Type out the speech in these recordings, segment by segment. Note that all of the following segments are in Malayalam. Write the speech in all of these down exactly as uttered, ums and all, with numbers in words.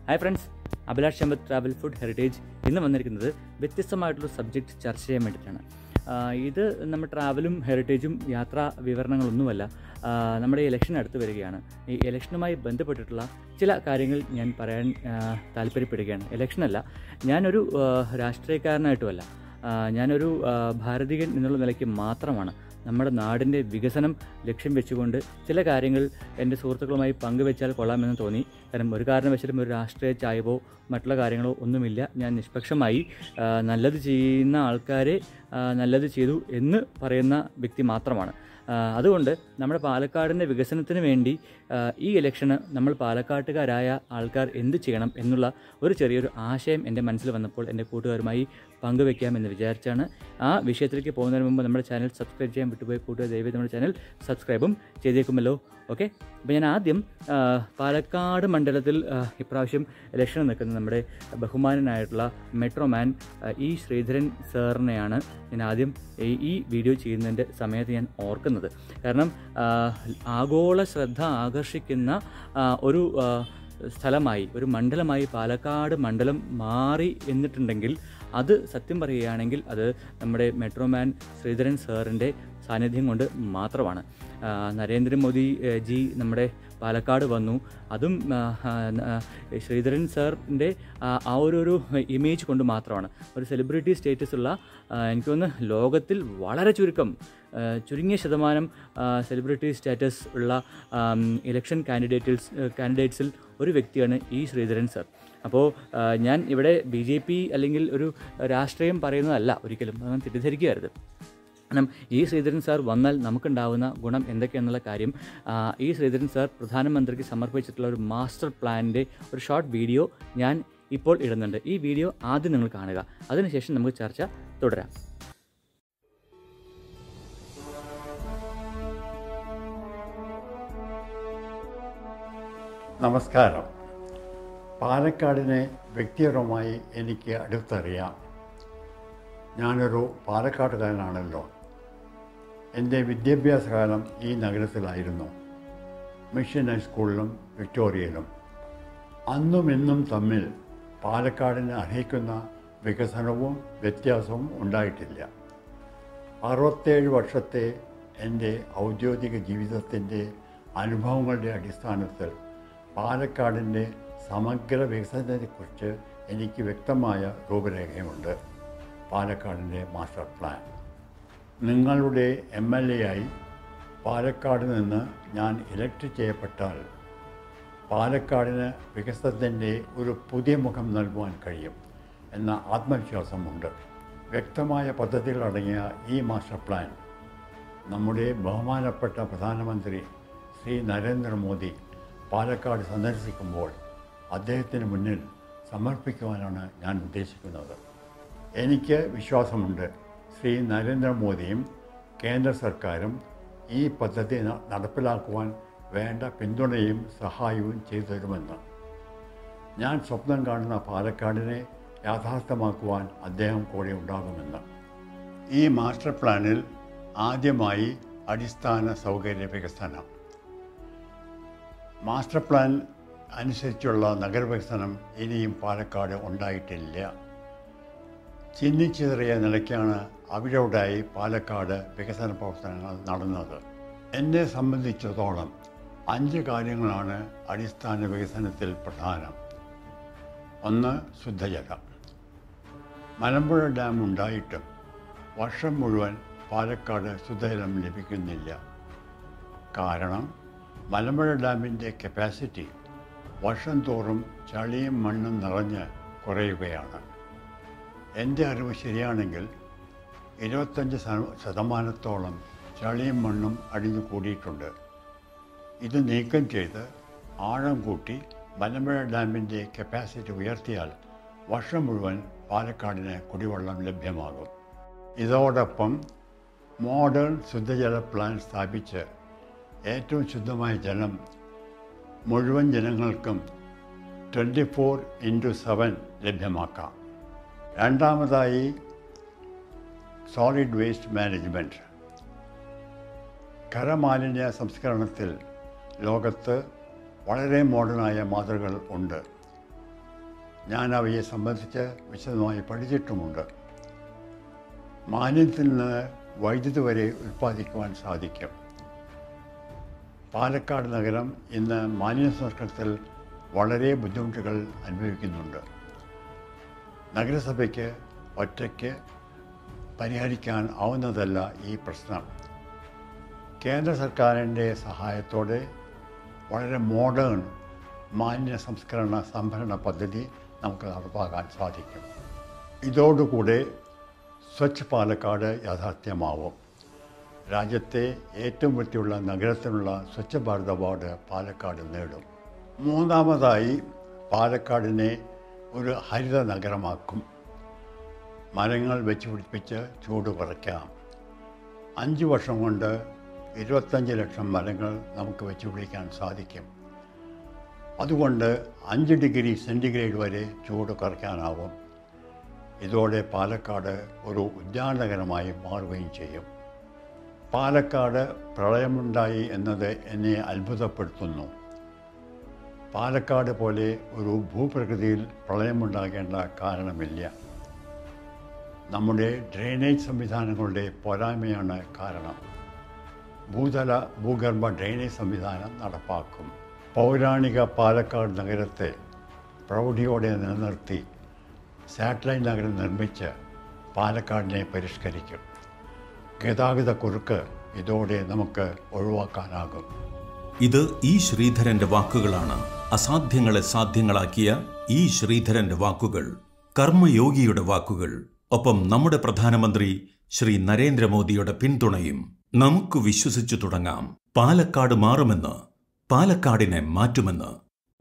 Hi friends, Abhilash Sampath travel food heritage ഇന്ന് വന്നിരിക്കുന്നത് വ്യത്യസ്തമായിട്ടുള്ള സബ്ജക്റ്റ് ചർച്ച ചെയ്യാൻ വേണ്ടിയിട്ടാണ്. ഇത് നമ്മുടെ ട്രാവലും ഹെറിറ്റേജും യാത്രാ വിവരണങ്ങളൊന്നുമല്ല. നമ്മുടെ ഇലക്ഷൻ അടുത്ത് വരികയാണ്. ഈ ഇലക്ഷനുമായി ബന്ധപ്പെട്ടിട്ടുള്ള ചില കാര്യങ്ങൾ ഞാൻ പറയാൻ താല്പര്യപ്പെടുകയാണ്. ഇലക്ഷനല്ല, ഞാനൊരു രാഷ്ട്രീയക്കാരനായിട്ടുമല്ല, ഞാനൊരു ഭാരതീയൻ എന്നുള്ള നിലയ്ക്ക് മാത്രമാണ് നമ്മുടെ നാടിൻ്റെ വികസനം ലക്ഷ്യം വെച്ചുകൊണ്ട് ചില കാര്യങ്ങൾ എൻ്റെ സുഹൃത്തുക്കളുമായി പങ്കുവെച്ചാൽ കൊള്ളാമെന്ന് തോന്നി. കാരണം ഒരു കാരണവശാലും ഒരു രാഷ്ട്രീയ ചായ്വോ മറ്റുള്ള കാര്യങ്ങളോ ഒന്നുമില്ല. ഞാൻ നിഷ്പക്ഷമായി നല്ലത് ചെയ്യുന്ന ആൾക്കാരെ നല്ലത് ചെയ്തു എന്ന് പറയുന്ന വ്യക്തി മാത്രമാണ്. അതുകൊണ്ട് നമ്മുടെ പാലക്കാടിൻ്റെ വികസനത്തിന് വേണ്ടി ഈ ഇലക്ഷന് നമ്മൾ പാലക്കാട്ടുകാരായ ആൾക്കാർ എന്ത് ചെയ്യണം എന്നുള്ള ഒരു ചെറിയൊരു ആശയം എൻ്റെ മനസ്സിൽ വന്നപ്പോൾ എൻ്റെ കൂട്ടുകാരുമായി പങ്കുവെക്കാമെന്ന് വിചാരിച്ചാണ്. ആ വിഷയത്തിലേക്ക് പോകുന്നതിന് മുമ്പ് നമ്മുടെ ചാനൽ സബ്സ്ക്രൈബ് ചെയ്യാൻ വിട്ടുപോയി കൂട്ടുകാർ ദയവായി നമ്മുടെ ചാനൽ സബ്സ്ക്രൈബും ചെയ്തേക്കുമല്ലോ. ഓക്കെ, അപ്പോൾ ഞാൻ ആദ്യം പാലക്കാട് മണ്ഡലത്തിൽ ഇപ്രാവശ്യം ഇലക്ഷൻ നിൽക്കുന്ന നമ്മുടെ ബഹുമാനനായിട്ടുള്ള മെട്രോമാൻ ഇ ശ്രീധരൻ സാറിനെയാണ് ഞാൻ ആദ്യം ഈ വീഡിയോ ചെയ്യുന്നതിൻ്റെ സമയത്ത് ഞാൻ ഓർക്കുന്നത്. കാരണം ആഗോള ശ്രദ്ധ ആകർഷിക്കുന്ന ഒരു സ്ഥലമായി, ഒരു മണ്ഡലമായി പാലക്കാട് മണ്ഡലം മാറി എന്നിട്ടുണ്ടെങ്കിൽ അത് സത്യം പറയുകയാണെങ്കിൽ അത് നമ്മുടെ മെട്രോമാൻ ശ്രീധരൻ സാറിൻ്റെ സാന്നിധ്യം കൊണ്ട് മാത്രമാണ്. നരേന്ദ്രമോദി ജി നമ്മുടെ പാലക്കാട് വന്നു, അതും ശ്രീധരൻ സാറിൻ്റെ ആ ഒരു ഇമേജ് കൊണ്ട് മാത്രമാണ്. ഒരു സെലിബ്രിറ്റി സ്റ്റേറ്റസ് ഉള്ള, എനിക്ക് തോന്നുന്നു ലോകത്തിൽ വളരെ ചുരുക്കം ചുരുങ്ങിയ ശതമാനം സെലിബ്രിറ്റി സ്റ്റാറ്റസ് ഉള്ള ഇലക്ഷൻ കാൻഡിഡേറ്റ്സ് കാൻഡിഡേറ്റ്സിൽ ഒരു വ്യക്തിയാണ് ഈ ശ്രീധരൻ സാർ. അപ്പോൾ ഞാൻ ഇവിടെ ബി ജെ പി അല്ലെങ്കിൽ ഒരു രാഷ്ട്രീയം പറയുന്നതല്ല, ഒരിക്കലും അങ്ങനെ തെറ്റിദ്ധരിക്കരുത്. കാരണം ഈ ശ്രീധരൻ സാർ വന്നാൽ നമുക്കുണ്ടാകുന്ന ഗുണം എന്തൊക്കെയാണെന്നുള്ള കാര്യം ഈ ശ്രീധരൻ സാർ പ്രധാനമന്ത്രിക്ക് സമർപ്പിച്ചിട്ടുള്ള ഒരു മാസ്റ്റർ പ്ലാനിൻ്റെ ഒരു ഷോർട്ട് വീഡിയോ ഞാൻ ഇപ്പോൾ ഇടുന്നുണ്ട്. ഈ വീഡിയോ ആദ്യം നിങ്ങൾ കാണുക, അതിനുശേഷം നമുക്ക് ചർച്ച തുടരാം. നമസ്കാരം. പാലക്കാടിനെ വ്യക്തിപരമായി എനിക്ക് അടുത്തറിയാം. ഞാനൊരു പാലക്കാട്ടുകാരനാണല്ലോ. എൻ്റെ വിദ്യാഭ്യാസകാലം ഈ നഗരത്തിലായിരുന്നു, മിഷൻ ഹൈസ്കൂളിലും വിക്ടോറിയയിലും. അന്നും ഇന്നും തമ്മിൽ പാലക്കാടിനെ അർഹിക്കുന്ന വികസനവും വ്യത്യാസവും ഉണ്ടായിട്ടില്ല. അറുപത്തേഴ് വർഷത്തെ എൻ്റെ ഔദ്യോഗിക ജീവിതത്തിൻ്റെ അനുഭവങ്ങളുടെ അടിസ്ഥാനത്തിൽ പാലക്കാടിൻ്റെ സമഗ്ര വികസനത്തെക്കുറിച്ച് എനിക്ക് വ്യക്തമായ രൂപരേഖയുണ്ട്. പാലക്കാടിൻ്റെ മാസ്റ്റർ പ്ലാൻ. നിങ്ങളുടെ എം എൽ എ ആയി പാലക്കാട് നിന്ന് ഞാൻ ഇലക്ട് ചെയ്യപ്പെട്ടാൽ പാലക്കാടിന് വികസനത്തിൻ്റെ ഒരു പുതിയ മുഖം നൽകുവാൻ കഴിയും എന്ന ആത്മവിശ്വാസമുണ്ട്. വ്യക്തമായ പദ്ധതികളടങ്ങിയ ഈ മാസ്റ്റർ പ്ലാൻ നമ്മുടെ ബഹുമാനപ്പെട്ട പ്രധാനമന്ത്രി ശ്രീ നരേന്ദ്രമോദി പാലക്കാട് സന്ദർശിക്കുമ്പോൾ അദ്ദേഹത്തിന് മുന്നിൽ സമർപ്പിക്കുവാനാണ് ഞാൻ ഉദ്ദേശിക്കുന്നത്. എനിക്ക് വിശ്വാസമുണ്ട് ശ്രീ നരേന്ദ്രമോദിയും കേന്ദ്ര സർക്കാരും ഈ പദ്ധതി നടപ്പിലാക്കുവാൻ വേണ്ട പിന്തുണയും സഹായവും ചെയ്തു തരുമെന്ന്. ഞാൻ സ്വപ്നം കാണുന്ന പാലക്കാടിനെ യാഥാർത്ഥ്യമാക്കുവാൻ അദ്ദേഹം കൂടെ ഉണ്ടാകുമെന്ന്. ഈ മാസ്റ്റർ പ്ലാനിൽ ആദ്യമായി അടിസ്ഥാന സൗകര്യ വികസനം. മാസ്റ്റർ പ്ലാൻ അനുസരിച്ചുള്ള നഗരവികസനം ഇനിയും പാലക്കാട് ഉണ്ടായിട്ടില്ല. ചിന്നിച്ചിതറിയ നിലയ്ക്കാണ് അവിടെയോടായി പാലക്കാട് വികസന പ്രവർത്തനങ്ങൾ നടന്നത്. എന്നെ സംബന്ധിച്ചിടത്തോളം അഞ്ച് കാര്യങ്ങളാണ് അടിസ്ഥാന വികസനത്തിൽ പ്രധാനം. ഒന്ന്, ശുദ്ധജലം. മലമ്പുഴ ഡാം ഉണ്ടായിട്ടും വർഷം മുഴുവൻ പാലക്കാട് ശുദ്ധജലം ലഭിക്കുന്നില്ല. കാരണം മലമ്പുഴ ഡാമിൻ്റെ കപ്പാസിറ്റി വർഷം തോറും ചളിയും മണ്ണും നിറഞ്ഞ് കുറയുകയാണ്. എൻ്റെ അറിവ് ശരിയാണെങ്കിൽ ഇരുപത്തഞ്ച് ശതമാനത്തോളം ചളിയും മണ്ണും അടിഞ്ഞു കൂടിയിട്ടുണ്ട്. ഇത് നീക്കം ചെയ്ത് ആഴം കൂട്ടി മലമ്പുഴ ഡാമിൻ്റെ കപ്പാസിറ്റി ഉയർത്തിയാൽ വർഷം മുഴുവൻ പാലക്കാടിന് കുടിവെള്ളം ലഭ്യമാകും. ഇതോടൊപ്പം മോഡേൺ ശുദ്ധജല പ്ലാന്റ് സ്ഥാപിച്ച് ഏറ്റവും ശുദ്ധമായ ജലം മുഴുവൻ ജനങ്ങൾക്കും ട്വൻറ്റി ഫോർ ഇൻറ്റു സെവൻ ലഭ്യമാക്കാം. രണ്ടാമതായി സോളിഡ് വേസ്റ്റ് മാനേജ്മെൻറ്റ്. ഖരമാലിന്യ സംസ്കരണത്തിൽ ലോകത്ത് വളരെ മോഡേണായ മാതൃകകൾ ഉണ്ട്. ഞാൻ അവയെ സംബന്ധിച്ച് വിശദമായി പഠിച്ചിട്ടുമുണ്ട്. മാലിന്യത്തിൽ നിന്ന് വൈദ്യുതി വരെ ഉൽപ്പാദിക്കുവാൻ സാധിക്കും. പാലക്കാട് നഗരം ഇന്ന് മാലിന്യ സംസ്കരണത്തിൽ വളരെ ബുദ്ധിമുട്ടുകൾ അനുഭവിക്കുന്നുണ്ട്. നഗരസഭയ്ക്ക് ഒറ്റയ്ക്ക് പരിഹരിക്കാൻ ആവുന്നതല്ല ഈ പ്രശ്നം. കേന്ദ്ര സർക്കാരിൻ്റെ സഹായത്തോടെ വളരെ മോഡേൺ മാലിന്യ സംസ്കരണ സംഭരണ പദ്ധതി നമുക്ക് നടപ്പാക്കാൻ സാധിക്കും. ഇതോടുകൂടെ സ്വച്ഛ് പാലക്കാട് യാഥാർത്ഥ്യമാവും. രാജ്യത്തെ ഏറ്റവും വൃത്തിയുള്ള നഗരത്തിനുള്ള സ്വച്ഛ് ഭാരത് അവാർഡ് പാലക്കാട് നേടും. മൂന്നാമതായി പാലക്കാടിനെ ഒരു ഹരിത നഗരമാക്കും. മരങ്ങൾ വെച്ച് പിടിപ്പിച്ച് ചൂട് കുറയ്ക്കാം. അഞ്ച് വർഷം കൊണ്ട് ഇരുപത്തഞ്ച് ലക്ഷം മരങ്ങൾ നമുക്ക് വെച്ച് പിടിക്കാൻ സാധിക്കും. അതുകൊണ്ട് അഞ്ച് ഡിഗ്രി സെൻറ്റിഗ്രേഡ് വരെ ചൂട് കുറയ്ക്കാനാവും. ഇതോടെ പാലക്കാട് ഒരു ഉദ്യാന നഗരമായി മാറുകയും ചെയ്യും. പാലക്കാട് പ്രളയമുണ്ടായി എന്നത് എന്നെ അത്ഭുതപ്പെടുത്തുന്നു. പാലക്കാട് പോലെ ഒരു ഭൂപ്രകൃതിയിൽ പ്രളയമുണ്ടാകേണ്ട കാരണമില്ല. നമ്മുടെ ഡ്രെയിനേജ് സംവിധാനങ്ങളുടെ പോരായ്മയാണ് കാരണം. ഭൂതല ഭൂഗർഭ ഡ്രെയിനേജ് സംവിധാനം നടപ്പാക്കും. പൗരാണിക പാലക്കാട് നഗരത്തെ പ്രൗഢിയോടെ നിലനിർത്തി സാറ്റലൈറ്റ് നഗരം നിർമ്മിച്ച് പാലക്കാടിനെ പരിഷ്കരിക്കും. ഗതാഗത കുരുക്ക് ഇതോടെ നമുക്ക് ഒഴിവാക്കാനാകും. ഇത് ഇ ശ്രീധരന്റെ വാക്കുകളാണ്. അസാധ്യങ്ങളെ സാധ്യങ്ങളാക്കിയ ഇ ശ്രീധരന്റെ വാക്കുകൾ, കർമ്മയോഗിയുടെ വാക്കുകൾ, ഒപ്പം നമ്മുടെ പ്രധാനമന്ത്രി ശ്രീ നരേന്ദ്രമോദിയുടെ പിന്തുണയും. നമുക്ക് വിശ്വസിച്ചു തുടങ്ങാം. പാലക്കാട് മാറുമെന്ന്, പാലക്കാടിനെ മാറ്റുമെന്ന്.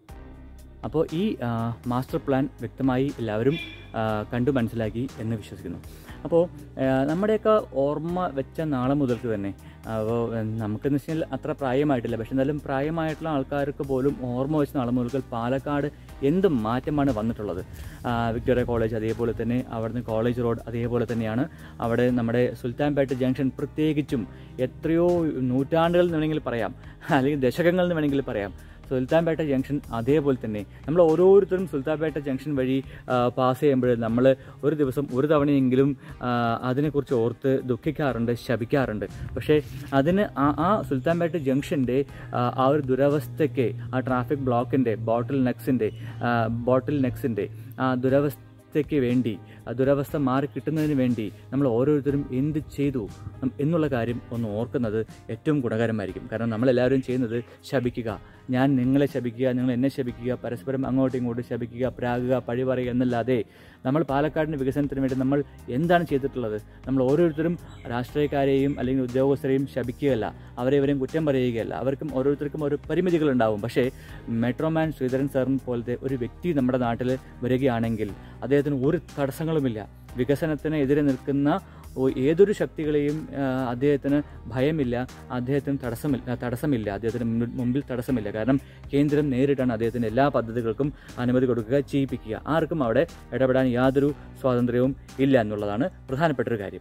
അപ്പോൾ ഈ മാസ്റ്റർ പ്ലാൻ വ്യക്തമായി എല്ലാവരും കണ്ടു മനസ്സിലാക്കി എന്ന് വിശ്വസിക്കുന്നു. അപ്പോൾ നമ്മുടെയൊക്കെ ഓർമ്മ വെച്ച നാളെ മുതൽക്ക് തന്നെ, അപ്പോൾ നമുക്കെന്ന് വെച്ചാൽ അത്ര പ്രായമായിട്ടില്ല, പക്ഷെ എന്നാലും പ്രായമായിട്ടുള്ള ആൾക്കാർക്ക് പോലും ഓർമ്മ വെച്ച നാളെ മുതൽക്ക് പാലക്കാട് എന്ത് മാറ്റമാണ് വന്നിട്ടുള്ളത്. വിക്ടോറിയ കോളേജ്, അതേപോലെ തന്നെ അവിടുന്ന് കോളേജ് റോഡ്, അതേപോലെ തന്നെയാണ് അവിടെ നമ്മുടെ സുൽത്താൻപേട്ട ജംഗ്ഷൻ. പ്രത്യേകിച്ചും എത്രയോ നൂറ്റാണ്ടുകൾ എന്ന് വേണമെങ്കിൽ പറയാം, അല്ലെങ്കിൽ ദശകങ്ങൾ എന്ന് വേണമെങ്കിൽ പറയാം, സുൽത്താൻപേട്ട ജംഗ്ഷൻ അതേപോലെ തന്നെ നമ്മൾ ഓരോരുത്തരും സുൽത്താൻപേട്ട ജംഗ്ഷൻ വഴി പാസ് ചെയ്യുമ്പോൾ നമ്മൾ ഒരു ദിവസം ഒരു തവണയെങ്കിലും അതിനെക്കുറിച്ച് ഓർത്ത് ദുഃഖിക്കാറുണ്ട്, ശപിക്കാറുണ്ട്. പക്ഷേ അതിന് ആ ആ സുൽത്താൻപേട്ട ജംഗ്ഷൻ്റെ ആ ഒരു ദുരവസ്ഥയ്ക്ക്, ആ ട്രാഫിക് ബ്ലോക്കിൻ്റെ, ബോട്ടിൽ നെക്സിൻ്റെ ബോട്ടിൽ നെക്സിൻ്റെ ആ ദുരവസ്ഥ ക്ക് വേണ്ടി, ദുരവസ്ഥ മാറി കിട്ടുന്നതിന് വേണ്ടി നമ്മൾ ഓരോരുത്തരും എന്ത് ചെയ്തു എന്നുള്ള കാര്യം ഒന്ന് ഓർക്കുന്നത് ഏറ്റവും ഗുണകരമായിരിക്കും. കാരണം നമ്മളെല്ലാവരും ചെയ്യുന്നത് ശപിക്കുക, ഞാൻ നിങ്ങളെ ശപിക്കുക, നിങ്ങൾ എന്നെ ശപിക്കുക, പരസ്പരം അങ്ങോട്ടും ഇങ്ങോട്ടും ശപിക്കുക, പ്രാകുക, പഴി പറയുക എന്നല്ലാതെ നമ്മൾ പാലക്കാടിൻ്റെ വികസനത്തിന് വേണ്ടി നമ്മൾ എന്താണ് ചെയ്തിട്ടുള്ളത്? നമ്മൾ ഓരോരുത്തരും രാഷ്ട്രീയക്കാരെയും അല്ലെങ്കിൽ ഉദ്യോഗസ്ഥരെയും ശപിക്കുകയല്ല, അവരെവരെയും കുറ്റം പറയുകയല്ല. അവർക്കും ഓരോരുത്തർക്കും ഓരോ പരിമിതികളുണ്ടാവും. പക്ഷേ മെട്രോമാൻ ശ്രീധരൻ സാറിന് പോലത്തെ ഒരു വ്യക്തി നമ്മുടെ നാട്ടിൽ വരികയാണെങ്കിൽ അദ്ദേഹത്തിന് ഒരു തടസ്സങ്ങളുമില്ല. വികസനത്തിന് എതിരെ നിൽക്കുന്ന ഏതൊരു ശക്തികളെയും അദ്ദേഹത്തിന് ഭയമില്ല, അദ്ദേഹത്തിന് തടസ്സമില്ല തടസ്സമില്ല അദ്ദേഹത്തിന് മുമ്പിൽ തടസ്സമില്ല. കാരണം കേന്ദ്രം നേരിട്ടാണ് അദ്ദേഹത്തിൻ്റെ എല്ലാ പദ്ധതികൾക്കും അനുമതി കൊടുക്കുക, ചെയ്യിപ്പിക്കുക. ആർക്കും അവിടെ ഇടപെടാൻ യാതൊരു സ്വാതന്ത്ര്യവും ഇല്ല എന്നുള്ളതാണ് പ്രധാനപ്പെട്ടൊരു കാര്യം.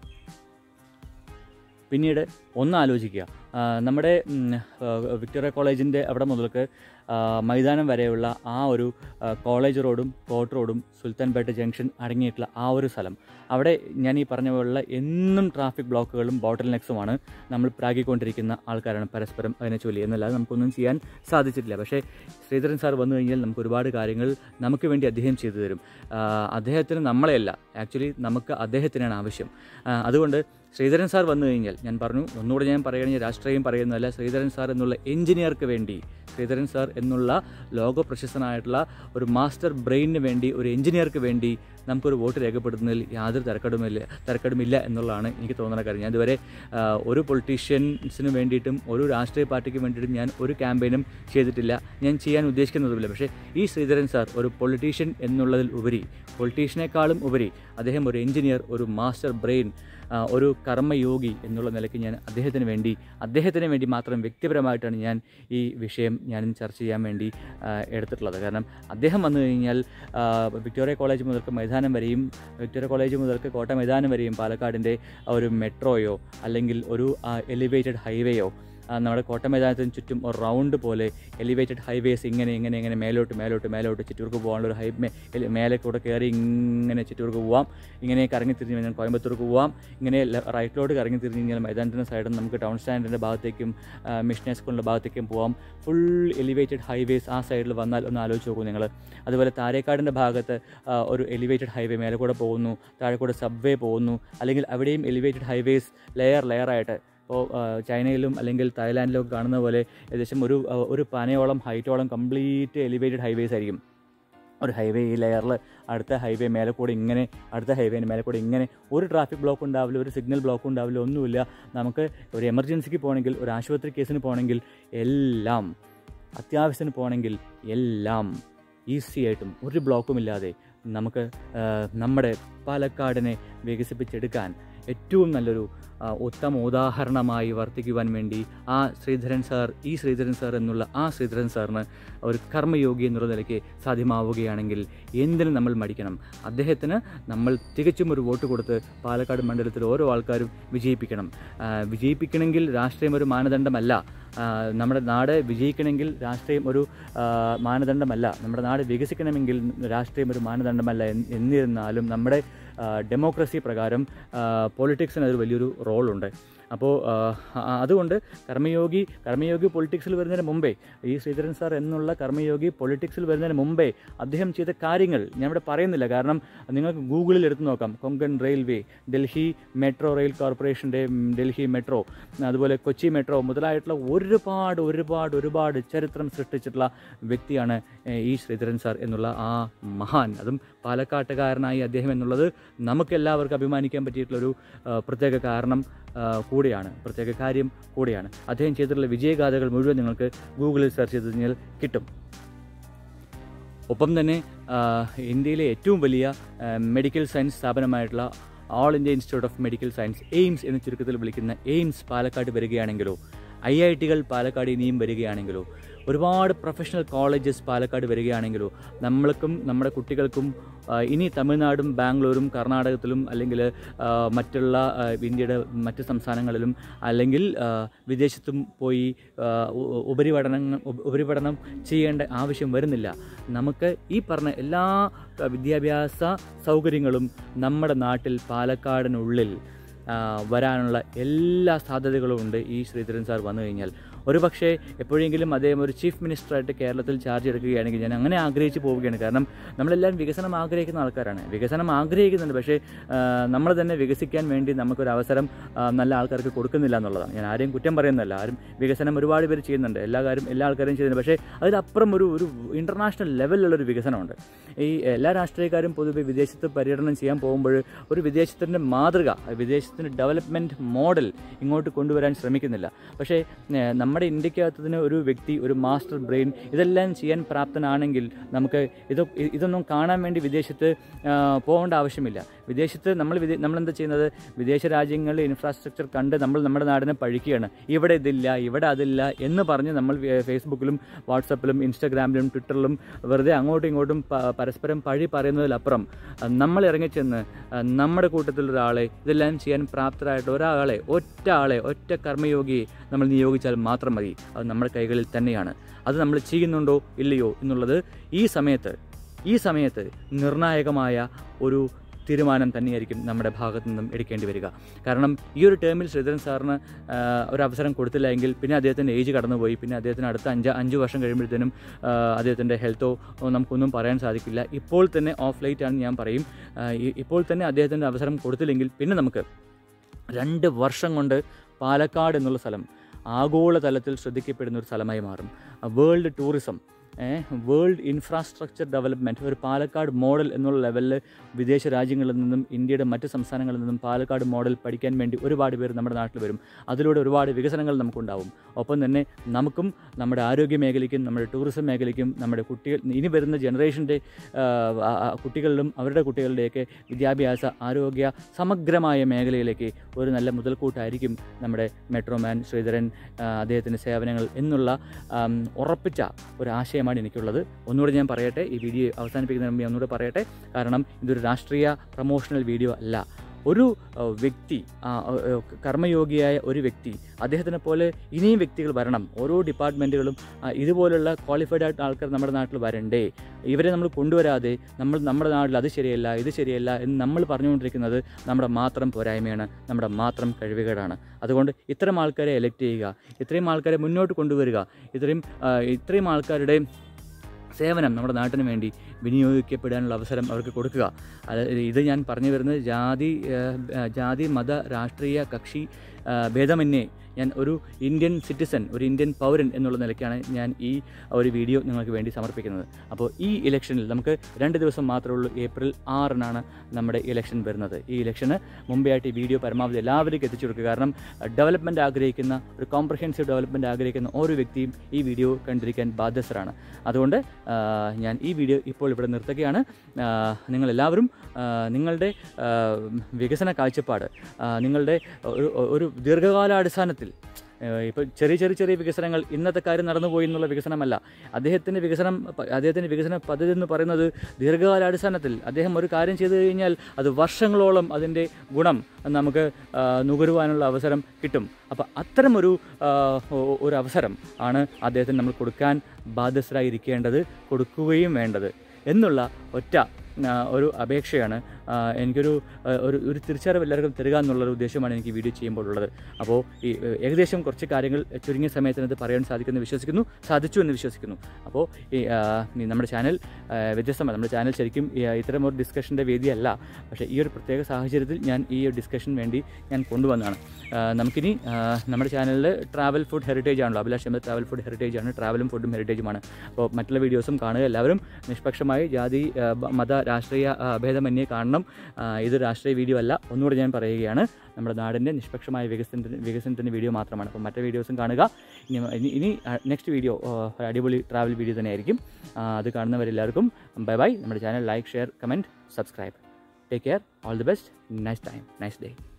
പിന്നീട് ഒന്ന് ആലോചിക്കുക, നമ്മുടെ വിക്ടോറിയ കോളേജിൻ്റെ അവിടെ മുതൽക്ക് മൈതാനം വരെയുള്ള ആ ഒരു കോളേജ് റോഡും കോട്ട് റോഡും സുൽത്താൻപേട്ട ജംഗ്ഷൻ അടങ്ങിയിട്ടുള്ള ആ ഒരു സ്ഥലം, അവിടെ ഞാൻ ഈ പറഞ്ഞ പോലുള്ള എന്നും ട്രാഫിക് ബ്ലോക്കുകളും ബോട്ടിൽ നെക്സുമാണ്. നമ്മൾ പ്രാഗിക്കൊണ്ടിരിക്കുന്ന ആൾക്കാരാണ് പരസ്പരം അതിനെ ചൊല്ലി, എന്നല്ലാതെ നമുക്കൊന്നും ചെയ്യാൻ സാധിച്ചിട്ടില്ല. പക്ഷേ ശ്രീധരൻ സാർ വന്നു കഴിഞ്ഞാൽ നമുക്ക് ഒരുപാട് കാര്യങ്ങൾ നമുക്ക് വേണ്ടി അദ്ദേഹം ചെയ്തു തരും. അദ്ദേഹത്തിന് നമ്മളെയല്ല, ആക്ച്വലി നമുക്ക് അദ്ദേഹത്തിനാണ് ആവശ്യം. അതുകൊണ്ട് ശ്രീധരൻ സാർ വന്നു കഴിഞ്ഞാൽ, ഞാൻ പറഞ്ഞു ഒന്നുകൂടെ ഞാൻ പറയുകയാണെങ്കിൽ രാഷ്ട്രീയം പറയുന്നതല്ല, ശ്രീധരൻ സാർ എന്നുള്ള എഞ്ചിനീയർക്ക് വേണ്ടി, ശ്രീധരൻ സാർ എന്നുള്ള ലോക പ്രശസ്തനായിട്ടുള്ള ഒരു മാസ്റ്റർ ബ്രെയിനിന് വേണ്ടി, ഒരു എഞ്ചിനീയർക്ക് വേണ്ടി നമുക്കൊരു വോട്ട് രേഖപ്പെടുത്തുന്നതിൽ യാതൊരു തരക്കടുമില്ല തരക്കടുമില്ല എന്നുള്ളതാണ് എനിക്ക് തോന്നുന്ന കാര്യം. ഞാൻ ഇതുവരെ ഒരു പൊളിറ്റീഷ്യൻസിന് വേണ്ടിയിട്ടും ഒരു രാഷ്ട്രീയ പാർട്ടിക്ക് വേണ്ടിയിട്ടും ഞാൻ ഒരു ക്യാമ്പയിനും ചെയ്തിട്ടില്ല, ഞാൻ ചെയ്യാൻ ഉദ്ദേശിക്കുന്നതുമില്ല. പക്ഷേ ഈ ശ്രീധരൻ സാർ ഒരു പൊളിറ്റീഷ്യൻ എന്നുള്ളതിൽ ഉപരി, പൊളിറ്റീഷ്യനേക്കാളും ഉപരി അദ്ദേഹം ഒരു എഞ്ചിനീയർ, ഒരു മാസ്റ്റർ ബ്രെയിൻ, ഒരു കർമ്മയോഗി എന്നുള്ള നിലയ്ക്ക് ഞാൻ അദ്ദേഹത്തിന് വേണ്ടി അദ്ദേഹത്തിന് വേണ്ടി മാത്രം വ്യക്തിപരമായിട്ടാണ് ഞാൻ ഈ വിഷയം ഞാൻ ചർച്ച ചെയ്യാൻ വേണ്ടി എടുത്തിട്ടുള്ളത്. കാരണം അദ്ദേഹം വന്നു കഴിഞ്ഞാൽ വിക്ടോറിയ കോളേജ് മുതൽക്ക് മൈതാനം വരെയും, വിക്ടോറിയ കോളേജ് മുതൽക്ക് കോട്ട മൈതാനം വരെയും പാലക്കാടിൻ്റെ ഒരു മെട്രോയോ അല്ലെങ്കിൽ ഒരു എലിവേറ്റഡ് ഹൈവേയോ നമ്മുടെ കോട്ടമൈതാനത്തിന് ചുറ്റും ഒരു റൗണ്ട് പോലെ എലിവേറ്റഡ് ഹൈവേസ് ഇങ്ങനെ ഇങ്ങനെ ഇങ്ങനെ മേലോട്ട് മേലോട്ട് മേലോട്ട് ചിറ്റൂർക്ക് പോകാനുള്ള ഒരു ഹൈ മേലെ കൂടെ കയറി ഇങ്ങനെ ചിറ്റൂർക്ക് പോവാം, ഇങ്ങനെ കറങ്ങി തിരിഞ്ഞ് കഴിഞ്ഞാൽ കോയമ്പത്തൂർക്ക് പോവാം, ഇങ്ങനെ റൈറ്റിലോട്ട് കറങ്ങി തിരിഞ്ഞ് കഴിഞ്ഞാൽ മൈതാനത്തിൻ്റെ സൈഡിൽ നമുക്ക് ടൗൺ സ്റ്റാൻഡിൻ്റെ ഭാഗത്തേക്കും മിഷണറി സ്കൂളിൻ്റെ ഭാഗത്തേക്കും പോവാം. ഫുൾ എലിവേറ്റഡ് ഹൈവേസ് ആ സൈഡിൽ വന്നാൽ ഒന്ന് ആലോചിച്ച് നോക്കൂ നിങ്ങൾ. അതുപോലെ താരേക്കാടിൻ്റെ ഭാഗത്ത് ഒരു എലിവേറ്റഡ് ഹൈവേ മേലെ കൂടെ പോകുന്നു, താഴെ കൂടെ സബ്വേ പോകുന്നു, അല്ലെങ്കിൽ അവിടെയും എലിവേറ്റഡ് ഹൈവേസ് ലെയർ ലെയറായിട്ട് ഇപ്പോൾ ചൈനയിലും അല്ലെങ്കിൽ തായ്ലാൻഡിലൊക്കെ കാണുന്ന പോലെ ഏകദേശം ഒരു ഒരു പനയോളം ഹൈറ്റോളം കംപ്ലീറ്റ് എലിവേറ്റഡ് ഹൈവേസ് ആയിരിക്കും. ഒരു ഹൈവേ ഈ ലെയറിൽ അടുത്ത ഹൈവേ മേലെ കൂടെ ഇങ്ങനെ, അടുത്ത ഹൈവേൻ്റെ മേലെ കൂടെ ഇങ്ങനെ, ഒരു ട്രാഫിക് ബ്ലോക്ക് ഉണ്ടാവില്ല, ഒരു സിഗ്നൽ ബ്ലോക്ക് ഉണ്ടാവില്ല, ഒന്നുമില്ല. നമുക്ക് ഒരു എമർജൻസിക്ക് പോകണമെങ്കിൽ, ഒരു ആശുപത്രി കേസിന് പോകണമെങ്കിൽ, എല്ലാം അത്യാവശ്യത്തിന് പോകണമെങ്കിൽ എല്ലാം ഈസി ആയിട്ടും ഒരു ബ്ലോക്കുമില്ലാതെ നമുക്ക് നമ്മുടെ പാലക്കാടിനെ വികസിപ്പിച്ചെടുക്കാൻ ഏറ്റവും നല്ലൊരു ഉത്തമ ഉദാഹരണമായി വർത്തിക്കുവാൻ വേണ്ടി ആ ശ്രീധരൻ സാർ, ഈ ശ്രീധരൻ സാർ എന്നുള്ള ആ ശ്രീധരൻ സാറിന് ഒരു കർമ്മയോഗി എന്നുള്ള നിലയ്ക്ക് സാധ്യമാവുകയാണെങ്കിൽ എന്തിനും നമ്മൾ മടിക്കണം. അദ്ദേഹത്തിന് നമ്മൾ തികച്ചും ഒരു വോട്ട് കൊടുത്ത് പാലക്കാട് മണ്ഡലത്തിൽ ഓരോ ആൾക്കാരും വിജയിപ്പിക്കണം. വിജയിപ്പിക്കണമെങ്കിൽ രാഷ്ട്രീയം ഒരു മാനദണ്ഡമല്ല. നമ്മുടെ നാട് വിജയിക്കണമെങ്കിൽ രാഷ്ട്രീയം ഒരു മാനദണ്ഡമല്ല. നമ്മുടെ നാട് വികസിക്കണമെങ്കിൽ രാഷ്ട്രീയം ഒരു മാനദണ്ഡമല്ല. എന്നിരുന്നാലും നമ്മുടെ ഡെമോക്രസി പ്രകാരം പൊളിറ്റിക്സിന് അതൊരു വലിയൊരു റോളുണ്ട്. അപ്പോൾ അതുകൊണ്ട് കർമ്മയോഗി കർമ്മയോഗി പൊളിറ്റിക്സിൽ വരുന്നതിന് മുമ്പേ, ഈ ശ്രീധരൻ സാർ എന്നുള്ള കർമ്മയോഗി പൊളിറ്റിക്സിൽ വരുന്നതിന് മുമ്പേ അദ്ദേഹം ചെയ്ത കാര്യങ്ങൾ ഞാൻ ഇവിടെ പറയുന്നില്ല. കാരണം നിങ്ങൾക്ക് ഗൂഗിളിൽ എടുത്തു നോക്കാം. Konkan railway, Delhi metro rail കോർപ്പറേഷൻ്റെ ഡൽഹി മെട്രോ, അതുപോലെ കൊച്ചി മെട്രോ മുതലായിട്ടുള്ള ഒരുപാട് ഒരുപാട് ഒരുപാട് ചരിത്രം സൃഷ്ടിച്ചിട്ടുള്ള വ്യക്തിയാണ് ഈ ശ്രീധരൻ സാർ എന്നുള്ള ആ മഹാൻ. അതും പാലക്കാട്ടുകാരനായി അദ്ദേഹം എന്നുള്ളത് നമുക്കെല്ലാവർക്കും അഭിമാനിക്കാൻ പറ്റിയിട്ടുള്ളൊരു പ്രത്യേക കാരണം കൂടിയാണ്, പ്രത്യേക കാര്യം കൂടിയാണ്. അദ്ദേഹം ചെയ്തിട്ടുള്ള വിജയഗാഥകൾ മുഴുവൻ നിങ്ങൾക്ക് ഗൂഗിളിൽ സെർച്ച് ചെയ്ത് കഴിഞ്ഞാൽ കിട്ടും. ഒപ്പം തന്നെ ഇന്ത്യയിലെ ഏറ്റവും വലിയ മെഡിക്കൽ സയൻസ് സ്ഥാപനമായിട്ടുള്ള all India institute of medical science, AIIMS എന്ന ചുരുക്കത്തിൽ വിളിക്കുന്ന എയിംസ് പാലക്കാട് വരികയാണെങ്കിലോ, ഐ ഐ ടികൾ പാലക്കാട് ഇനിയും വരികയാണെങ്കിലോ, ഒരുപാട് പ്രൊഫഷണൽ കോളേജസ് പാലക്കാട് വരികയാണെങ്കിലോ, നമ്മൾക്കും നമ്മുടെ കുട്ടികൾക്കും ഇനി തമിഴ്നാടും ബാംഗ്ലൂരും കർണാടകത്തിലും അല്ലെങ്കിൽ മറ്റുള്ള ഇന്ത്യയുടെ മറ്റ് സംസ്ഥാനങ്ങളിലും അല്ലെങ്കിൽ വിദേശത്തും പോയി ഉപരിപഠനം ഉപരിപഠനം ചെയ്യേണ്ട ആവശ്യം വരുന്നില്ല. നമുക്ക് ഈ പറഞ്ഞ എല്ലാ വിദ്യാഭ്യാസ സൗകര്യങ്ങളും നമ്മുടെ നാട്ടിൽ പാലക്കാടിനുള്ളിൽ വരാനുള്ള എല്ലാ സാധ്യതകളും ഉണ്ട് ഈ ശ്രീധരൻ സാർ വന്നു കഴിഞ്ഞാൽ. ഒരു പക്ഷേ എപ്പോഴെങ്കിലും അദ്ദേഹം ഒരു ചീഫ് മിനിസ്റ്ററായിട്ട് കേരളത്തിൽ ചാർജ് എടുക്കുകയാണെങ്കിൽ ഞാൻ അങ്ങനെ ആഗ്രഹിച്ച് പോവുകയാണ്. കാരണം നമ്മളെല്ലാവരും വികസനം ആഗ്രഹിക്കുന്ന ആൾക്കാരാണ്, വികസനം ആഗ്രഹിക്കുന്നുണ്ട്. പക്ഷേ നമ്മൾ തന്നെ വികസിക്കാൻ വേണ്ടി നമുക്കൊരു അവസരം നല്ല ആൾക്കാർക്ക് കൊടുക്കുന്നില്ല എന്നുള്ളതാണ്. ഞാൻ ആരെയും കുറ്റം പറയുന്നതല്ല. ആരും വികസനം ഒരുപാട് പേര് ചെയ്യുന്നുണ്ട്, എല്ലാ കാര്യം എല്ലാ ആൾക്കാരും ചെയ്യുന്നുണ്ട്. പക്ഷേ അതിലപ്പുറം ഒരു ഒരു ഇൻ്റർനാഷണൽ ലെവലിലുള്ളൊരു വികസനമുണ്ട്. ഈ എല്ലാ രാഷ്ട്രീയക്കാരും പൊതുവെ വിദേശത്ത് പര്യടനം ചെയ്യാൻ പോകുമ്പോൾ ഒരു വിദേശത്തിൻ്റെ മാതൃക, വിദേശത്തിൻ്റെ ഡെവലപ്മെൻറ്റ് മോഡൽ ഇങ്ങോട്ട് കൊണ്ടുവരാൻ ശ്രമിക്കുന്നില്ല. പക്ഷേ നമ്മൾ നമ്മുടെ ഇന്ത്യക്കകത്തതിന് ഒരു വ്യക്തി, ഒരു മാസ്റ്റർ ബ്രെയിൻ ഇതെല്ലാം ചെയ്യാൻ പ്രാപ്തനാണെങ്കിൽ നമുക്ക് ഇത് ഇതൊന്നും കാണാൻ വേണ്ടി വിദേശത്ത് പോകേണ്ട ആവശ്യമില്ല. വിദേശത്ത് നമ്മൾ വിദേ നമ്മളെന്താ ചെയ്യുന്നത്, വിദേശ രാജ്യങ്ങളിലെ ഇൻഫ്രാസ്ട്രക്ചർ കണ്ട് നമ്മൾ നമ്മുടെ നാടിനെ പഴിക്കുകയാണ്. ഇവിടെ ഇതില്ല, ഇവിടെ അതില്ല എന്ന് പറഞ്ഞ് നമ്മൾ ഫേസ്ബുക്കിലും വാട്സപ്പിലും ഇൻസ്റ്റാഗ്രാമിലും ട്വിറ്ററിലും വെറുതെ അങ്ങോട്ടും ഇങ്ങോട്ടും പരസ്പരം പഴി പറയുന്നതിലപ്പുറം നമ്മൾ ഇറങ്ങിച്ചെന്ന് നമ്മുടെ കൂട്ടത്തിലൊരാളെ ഇതെല്ലാം ചെയ്യാൻ പ്രാപ്തരായിട്ട് ഒരാളെ, ഒറ്റ ആളെ, ഒറ്റ കർമ്മയോഗിയെ നമ്മൾ നിയോഗിച്ചാൽ മാത്രം മതി. അത് നമ്മുടെ കൈകളിൽ തന്നെയാണ്. അത് നമ്മൾ ചെയ്യുന്നുണ്ടോ ഇല്ലയോ എന്നുള്ളത് ഈ സമയത്ത് ഈ സമയത്ത് നിർണായകമായ ഒരു തീരുമാനം തന്നെയായിരിക്കും നമ്മുടെ ഭാഗത്തു നിന്നും എടുക്കേണ്ടി വരിക. കാരണം ഈ ഒരു ടേമിൽ ശ്രീധരൻ സാറിന് ഒരു അവസരം കൊടുത്തില്ല എങ്കിൽ പിന്നെ അദ്ദേഹത്തിൻ്റെ ഏജ് കടന്നുപോയി. പിന്നെ അദ്ദേഹത്തിന് അടുത്ത അഞ്ച് അഞ്ച് വർഷം കഴിയുമ്പോഴത്തേനും അദ്ദേഹത്തിൻ്റെ ഹെൽത്തോ നമുക്കൊന്നും പറയാൻ സാധിക്കില്ല. ഇപ്പോൾ തന്നെ ഓഫ് ലൈറ്റ് ആണ് ഞാൻ പറയും. ഇപ്പോൾ തന്നെ അദ്ദേഹത്തിൻ്റെ അവസരം കൊടുത്തില്ലെങ്കിൽ പിന്നെ നമുക്ക് രണ്ട് വർഷം കൊണ്ട് പാലക്കാട് എന്നുള്ള സ്ഥലം ആഗോളതലത്തിൽ ശ്രദ്ധിക്കപ്പെടുന്ന ഒരു സ്ഥലമായി മാറും. World tourism, world infrastructure development, ഒരു പാലക്കാട് മോഡൽ എന്നുള്ള ലെവലിൽ വിദേശ രാജ്യങ്ങളിൽ നിന്നും ഇന്ത്യയുടെ മറ്റ് സംസ്ഥാനങ്ങളിൽ നിന്നും പാലക്കാട് മോഡൽ പഠിക്കാൻ വേണ്ടി ഒരുപാട് പേർ നമ്മുടെ നാട്ടിൽ വരും. അതിലൂടെ ഒരുപാട് വികസനങ്ങൾ നമുക്കുണ്ടാവും. ഒപ്പം തന്നെ നമുക്കും നമ്മുടെ ആരോഗ്യ മേഖലയ്ക്കും നമ്മുടെ ടൂറിസം മേഖലയ്ക്കും നമ്മുടെ കുട്ടികൾ ഇനി വരുന്ന ജനറേഷൻ്റെ കുട്ടികളിലും അവരുടെ കുട്ടികളുടെയൊക്കെ വിദ്യാഭ്യാസ ആരോഗ്യ സമഗ്രമായ മേഖലയിലേക്ക് ഒരു നല്ല മുതൽക്കൂട്ടായിരിക്കും നമ്മുടെ മെട്രോമാൻ ശ്രീധരൻ അദ്ദേഹത്തിൻ്റെ സേവനങ്ങൾ എന്നുള്ള ഉറപ്പിച്ച ഒരു ആശയം എനിക്കുള്ളത്. ഒന്നുകൂടെ ഞാൻ പറയട്ടെ, ഈ വീഡിയോ അവസാനിപ്പിക്കുന്നതിന് മുമ്പ് ഒന്നുകൂടെ പറയട്ടെ. കാരണം ഇതൊരു രാഷ്ട്രീയ പ്രൊമോഷണൽ വീഡിയോ അല്ല. ഒരു വ്യക്തി, കർമ്മയോഗിയായ ഒരു വ്യക്തി, അദ്ദേഹത്തിനെ പോലെ ഇനിയും വ്യക്തികൾ വരണം. ഓരോ ഡിപ്പാർട്ട്മെൻറ്റുകളും ഇതുപോലുള്ള ക്വാളിഫൈഡ് ആയിട്ട് ആൾക്കാർ നമ്മുടെ നാട്ടിൽ വരണ്ടേ. ഇവരെ നമ്മൾ കൊണ്ടുവരാതെ നമ്മൾ നമ്മുടെ നാട്ടിൽ അത് ശരിയല്ല ഇത് ശരിയല്ല എന്ന് നമ്മൾ പറഞ്ഞുകൊണ്ടിരിക്കുന്നത് നമ്മുടെ മാത്രം പോരായ്മയാണ്, നമ്മുടെ മാത്രം കഴിവുകേടാണ്. അതുകൊണ്ട് ഇത്തരം ആൾക്കാരെ എലക്ട് ചെയ്യുക, ഇത്രയും ആൾക്കാരെ മുന്നോട്ട് കൊണ്ടുവരിക, ഇത്രയും ഇത്രയും ആൾക്കാരുടെ സേവനം നമ്മുടെ നാട്ടിന് വേണ്ടി വിനിയോഗിക്കപ്പെടാനുള്ള അവസരം അവർക്ക് കൊടുക്കുക. അത് ഇത് ഞാൻ പറഞ്ഞു വരുന്നത് ജാതി ജാതി മത രാഷ്ട്രീയ കക്ഷി ഭേദമന്യേ ഞാൻ ഒരു ഇന്ത്യൻ സിറ്റിസൺ, ഒരു ഇന്ത്യൻ പൗരൻ എന്നുള്ള നിലയ്ക്കാണ് ഞാൻ ഈ ഒരു വീഡിയോ നിങ്ങൾക്ക് വേണ്ടി സമർപ്പിക്കുന്നത്. അപ്പോൾ ഈ ഇലക്ഷനിൽ നമുക്ക് രണ്ട് ദിവസം മാത്രമേ ഉള്ളൂ. ഏപ്രിൽ ആറിനാണ് നമ്മുടെ ഇലക്ഷൻ വരുന്നത്. ഈ ഇലക്ഷന് മുമ്പേ ആയിട്ട് ഈ വീഡിയോ പരമാവധി എല്ലാവരിലേക്കും എത്തിച്ചു കൊടുക്കുക. കാരണം ഡെവലപ്മെൻറ്റ് ആഗ്രഹിക്കുന്ന, ഒരു കോംപ്രഹെൻസീവ് ഡെവലപ്മെൻറ്റ് ആഗ്രഹിക്കുന്ന ഓരോ വ്യക്തിയും ഈ വീഡിയോ കണ്ടിരിക്കാൻ ബാധ്യസ്ഥരാണ്. അതുകൊണ്ട് ഞാൻ ഈ വീഡിയോ ഇപ്പോൾ ഇവിടെ നിർത്തുകയാണ്. നിങ്ങളെല്ലാവരും നിങ്ങളുടെ വികസന കാഴ്ചപ്പാട്, നിങ്ങളുടെ ഒരു ഒരു ദീർഘകാലാടിസ്ഥാനത്തിൽ, ഇപ്പോൾ ചെറിയ ചെറിയ ചെറിയ വികസനങ്ങൾ, ഇന്നത്തെ കാര്യം നടന്നുപോയി എന്നുള്ള വികസനമല്ല. അദ്ദേഹത്തിൻ്റെ വികസനം അദ്ദേഹത്തിൻ്റെ വികസന പദ്ധതി എന്ന് പറയുന്നത് ദീർഘകാലാടിസ്ഥാനത്തിൽ അദ്ദേഹം ഒരു കാര്യം ചെയ്തു കഴിഞ്ഞാൽ അത് വർഷങ്ങളോളം അതിൻ്റെ ഗുണം നമുക്ക് നുകരുവാനുള്ള അവസരം കിട്ടും. അപ്പോൾ അത്തരമൊരു ഒരു അവസരം ആണ് അദ്ദേഹത്തിന് നമ്മൾ കൊടുക്കാൻ ബാധ്യസ്ഥരായിരിക്കേണ്ടത്, കൊടുക്കുകയും വേണ്ടത് എന്നുള്ള ഒറ്റ ഒരു അപേക്ഷയാണ്. എനിക്കൊരു ഒരു ഒരു തിരിച്ചറിവ് എല്ലാവർക്കും തരിക എന്നുള്ളൊരു ഉദ്ദേശമാണ് എനിക്ക് വീഡിയോ ചെയ്യുമ്പോൾ ഉള്ളത്. അപ്പോൾ ഈ ഏകദേശം കുറച്ച് കാര്യങ്ങൾ ചുരുങ്ങിയ സമയത്തിനകത്ത് പറയാൻ സാധിക്കുമെന്ന് വിശ്വസിക്കുന്നു, സാധിച്ചു എന്ന് വിശ്വസിക്കുന്നു. അപ്പോൾ ഈ നമ്മുടെ ചാനൽ വ്യത്യസ്തമാണ്. നമ്മുടെ ചാനൽ ശരിക്കും ഇത്തരം ഒരു ഡിസ്കഷൻ്റെ വേദിയല്ല. പക്ഷേ ഈ ഒരു പ്രത്യേക സാഹചര്യത്തിൽ ഞാൻ ഈ ഒരു ഡിസ്കഷൻ വേണ്ടി ഞാൻ കൊണ്ടുവന്നതാണ്. നമുക്കിനി നമ്മുടെ ചാനലിൽ ട്രാവൽ ഫുഡ് ഹെറിറ്റേജ് ആണല്ലോ, Abhilash Ahmed travel food heritage ആണ്, ട്രാവലും ഫുഡും ഹെറിറ്റേജുമാണ്. അപ്പോൾ മറ്റുള്ള വീഡിയോസും കാണുക. എല്ലാവരും നിഷ്പക്ഷമായി ജാതി മത രാഷ്ട്രീയ ഭേദമന്യേ കാണണം. ഇത് രാഷ്ട്രീയ വീഡിയോ അല്ല, ഒന്നുകൂടെ ഞാൻ പറയുകയാണ്. നമ്മുടെ നാടിൻ്റെ നിഷ്പക്ഷമായ വികസനത്തിന് വികസനത്തിൻ്റെ വീഡിയോ മാത്രമാണ്. അപ്പോൾ മറ്റു വീഡിയോസും കാണുക. ഇനി ഇനി നെക്സ്റ്റ് വീഡിയോ അടിപൊളി ട്രാവൽ വീഡിയോ തന്നെയായിരിക്കും. അത് കാണുന്നവരെല്ലാവർക്കും ബൈ ബൈ. നമ്മുടെ channel like, share, comment, subscribe. Take care. All the best. Nice time, nice day.